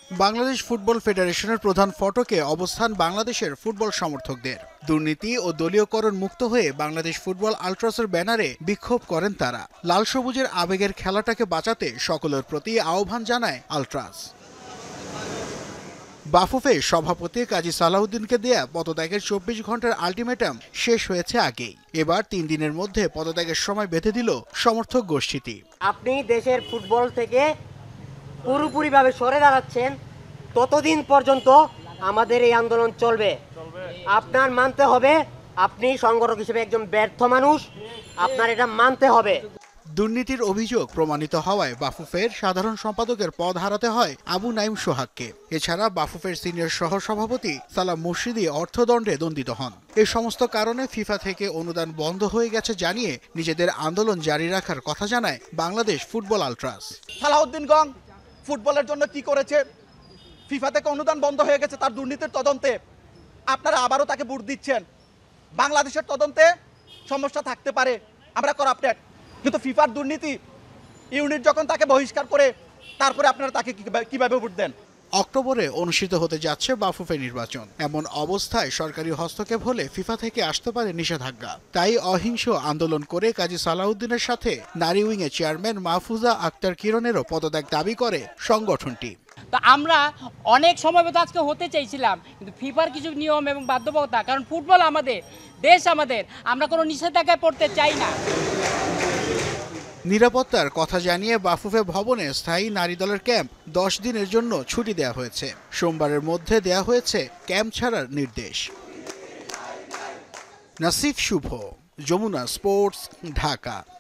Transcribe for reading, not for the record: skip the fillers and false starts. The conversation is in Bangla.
বাংলাদেশ ফুটবল ফেডারেশনের প্রধান ফটকে অবস্থান বাংলাদেশের ফুটবল সমর্থকদের। দুর্নীতি ও দলীয়করণ মুক্ত হয়ে বাংলাদেশ ফুটবল আল্ট্রাসের ব্যানারে বিক্ষোভ করেন তারা। লাল সবুজের আবেগের খেলাটাকে বাঁচাতে সকলের প্রতি আহ্বান জানায় আল্ট্রাস। বাফুফে সভাপতি কাজী সালাউদ্দিনকে দেয়া পদত্যাগের ২৪ ঘন্টার আলটিমেটাম শেষ হয়েছে আগেই। এবার ৩ দিনের মধ্যে পদত্যাগের সময় বেঁধে দিল সমর্থক গোষ্ঠীটি। আপনি দেশের ফুটবল থেকে পুরোপুরিভাবে সরে দাঁড়াচ্ছেন, ততদিন পর্যন্ত আমাদের এই আন্দোলন চলবে। আপনার মানতে হবে, আপনি সংগঠক হিসেবে একজন ব্যর্থ মানুষ, আপনার এটা মানতে হবে। দুর্নীতির অভিযোগ প্রমাণিত হওয়ায় বাফুফের সাধারণ সম্পাদকের পদ হারাতে হয় আবু নাইম সোহাগকে। এছাড়া বাফুফের সিনিয়র সহসভাপতি সালাম মুর্শিদি অর্থদণ্ডে দণ্ডিত হন। এই সমস্ত কারণে ফিফা থেকে অনুদান বন্ধ হয়ে গেছে জানিয়ে নিজেদের আন্দোলন জারি রাখার কথা জানায় বাংলাদেশ ফুটবল আল্ট্রাস। সালাউদ্দিন গং ফুটবলের জন্য কি করেছে? ফিফা থেকে অনুদান বন্ধ হয়ে গেছে তার দুর্নীতির তদন্তে। আপনারা আবারও তাকে ভোট দিচ্ছেন। বাংলাদেশের তদন্তে সমস্যা থাকতে পারে, আমরা করাপ্টেড, কিন্তু ফিফার দুর্নীতি ইউনিট যখন তাকে বহিষ্কার করে, তারপরে আপনারা তাকে কিভাবে ভোট দেন? অক্টোবরে অনুষ্ঠিত হতে যাচ্ছে বাফুফে নির্বাচন। এমন অবস্থায় সরকারি হস্তক্ষেপ হলে ফিফা থেকে আসতে পারে নিষেধাজ্ঞা। তাই অহিংস আন্দোলন করে কাজী সালাউদ্দিনের সাথে নারী উইংয়ের চেয়ারম্যান মাহফুজা আক্তার কিরণেরও পদত্যাগ দাবি করে সংগঠনটি। তো আমরা অনেক সমবেত আজকে হতে চাইছিলাম, কিন্তু ফিফার কিছু নিয়ম এবং বাধ্যবাধকতা, কারণ ফুটবল আমাদের দেশ, আমাদের, আমরা কোনো নিষেধাজ্ঞায় পড়তে চাই না। নিরাপত্তার কথা জানিয়ে বাফুফে ভবনে স্থায়ী নারী দলের ক্যাম্প 10 দিনের জন্য ছুটি দেওয়া হয়েছে। সোমবারের মধ্যে দেওয়া হয়েছে ক্যাম্প ছাড়ার নির্দেশ। নাসিফ শুভ, যমুনা স্পোর্টস, ঢাকা।